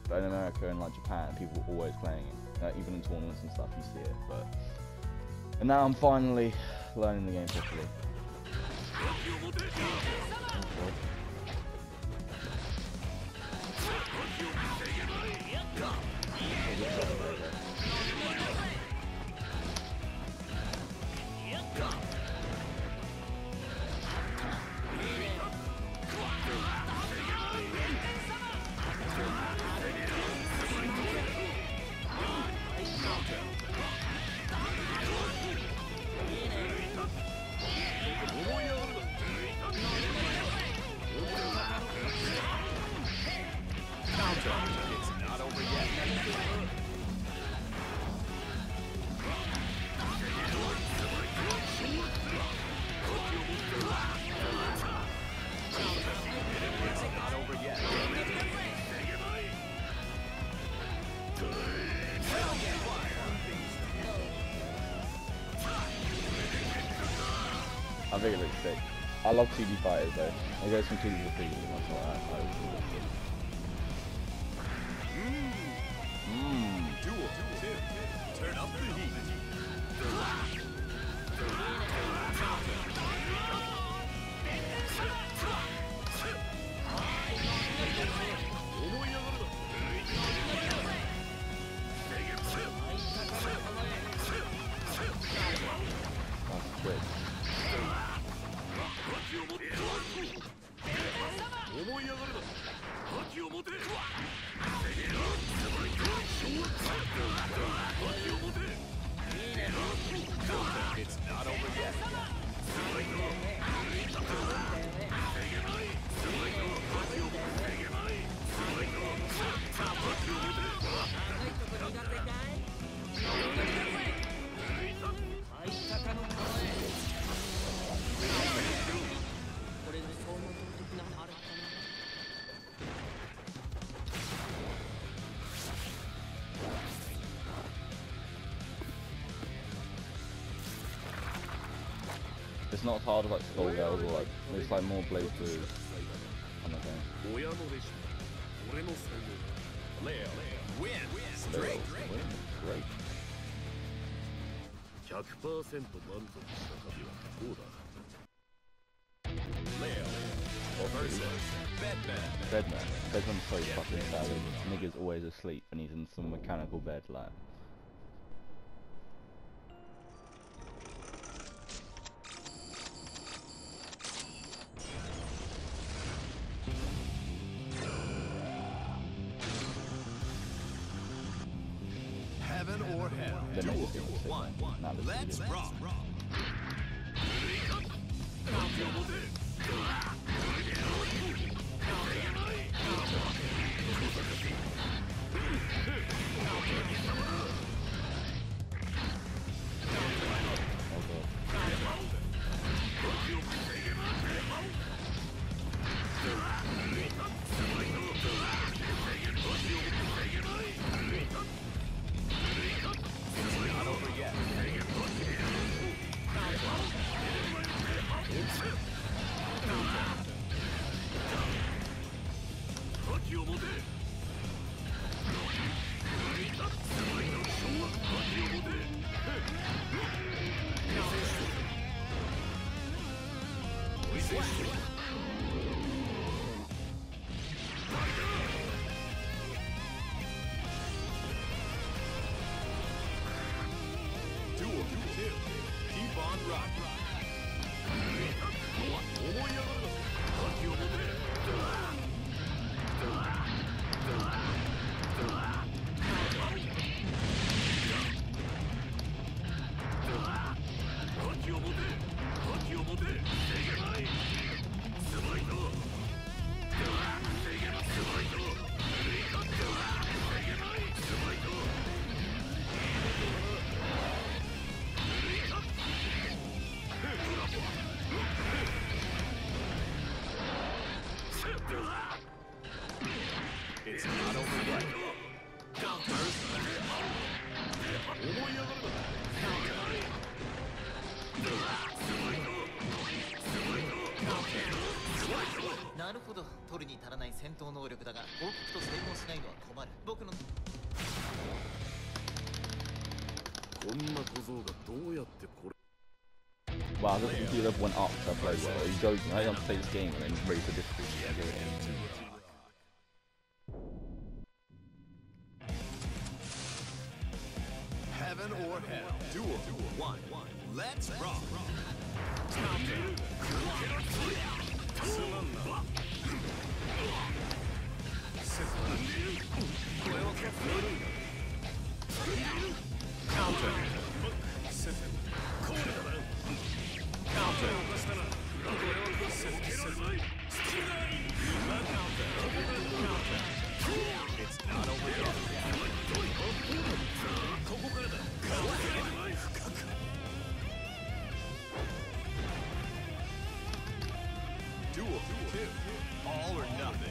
but in America and like Japan, people are always playing it. Even in tournaments and stuff, you see it. And now I'm finally learning the game properly. I think it looks sick. I love 2D fighters though. It goes from 2D to 3D and that's what I really looks good. Duel 2. Turn up the heat. That's good. It's not over yet. It's not as hard as like Skullgirls or like, it's like more Blaze Blue kind of thing. Leo, win. Straight. Great. 100% 満足した旅はどうだ Leo versus Bedman. Bedman's so fucking savage. Nigga's always asleep and he's in some mechanical bed like. Heaven or hell. Duel 1. Let's rock. Duel 2. Keep on rocking. It's not over yet. Counters. なるほど、取るに足らない戦闘能力だが報告と成功しないのは困る。 Wow, the computer level went up to play well. Are you joking? I don't play this game and then raise the difficulty. I give it in. Heaven or hell. Duel 1. Let's rock. Counter. Counter. It's not over yet. Duel 2. All or nothing.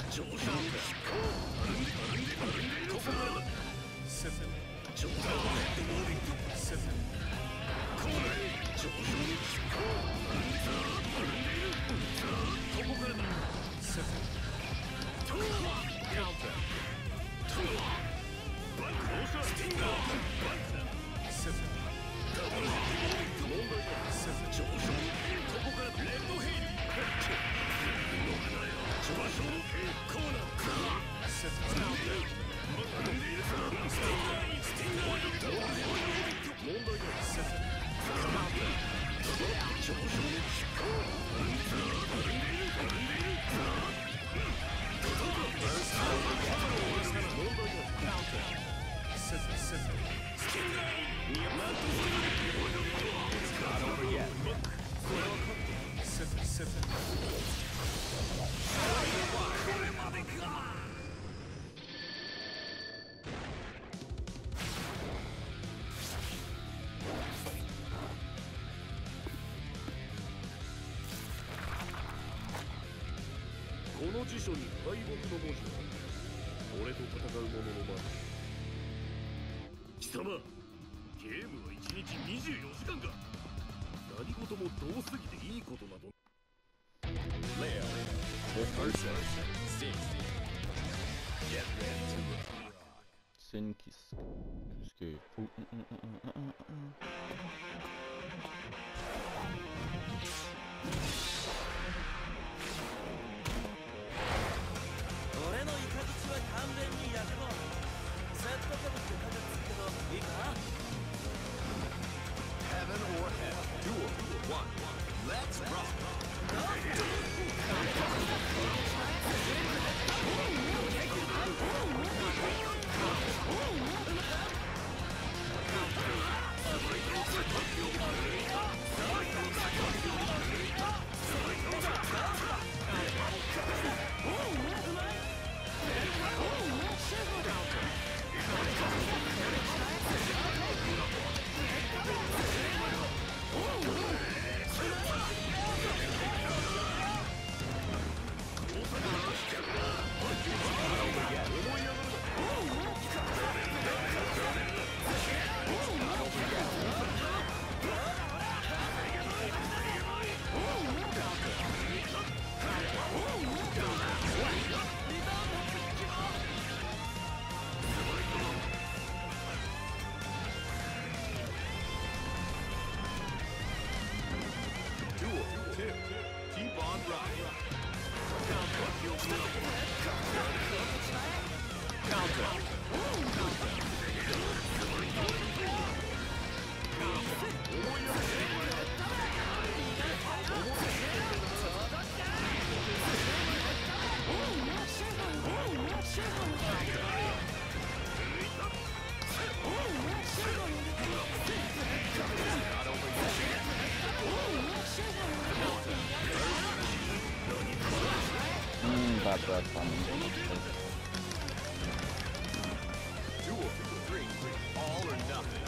Heaven or hell. Duel 1. Let's rock. That's funny. Duel 3. All or nothing.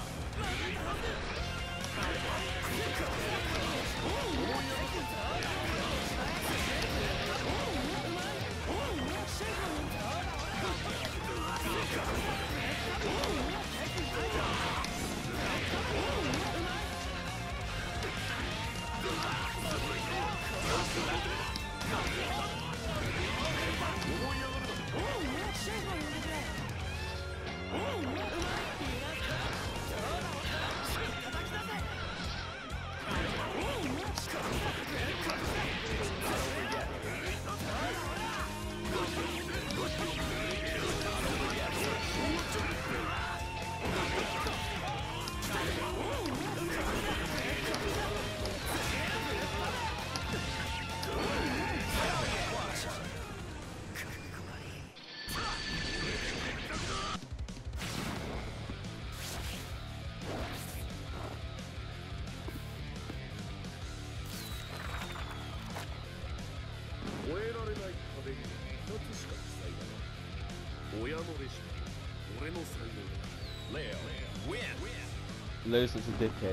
Leo win. Leo's such a dickhead.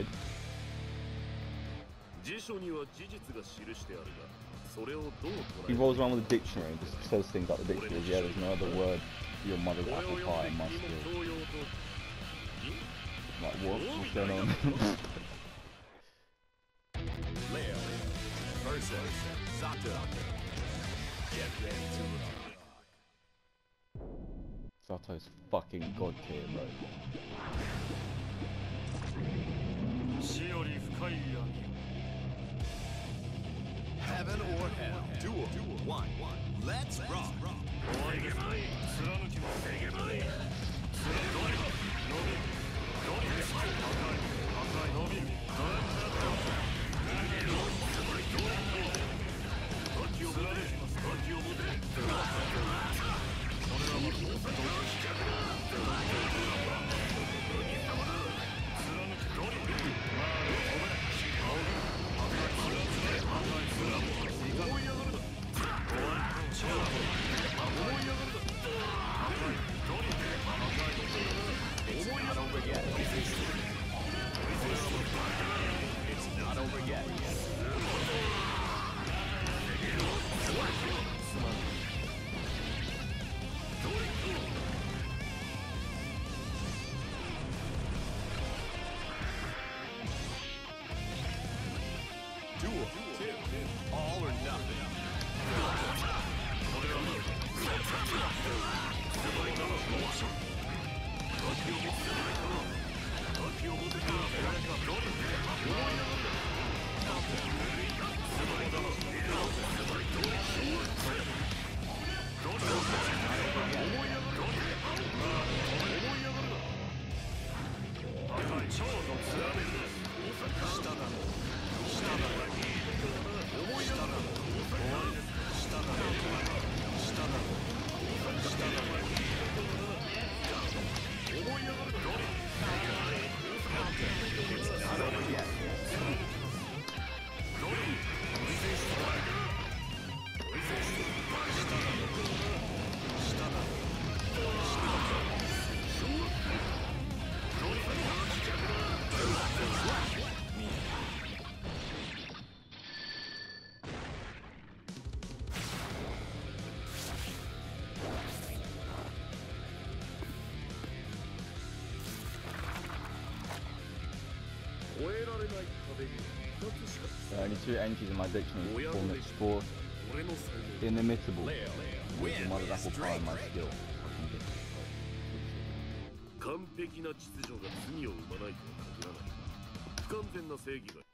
He rolls around with a dictionary and just says things like the dictionary. Yeah, there's no other word for your mother's apple pie in my school. Like, what? What's going on? Leo versus Sato. Get ready to rock. Sato's fucking god tier, bro. Heaven or hell. Duel 1. Let's rock. It's not over yet. Duel 2. All or nothing. There are only 2 entries in my dictionary for inimitable. With your mother's apple pie and my skill. Fucking dickhead. 完璧な秩序が罪を生まないとは限らない。不完全な正義が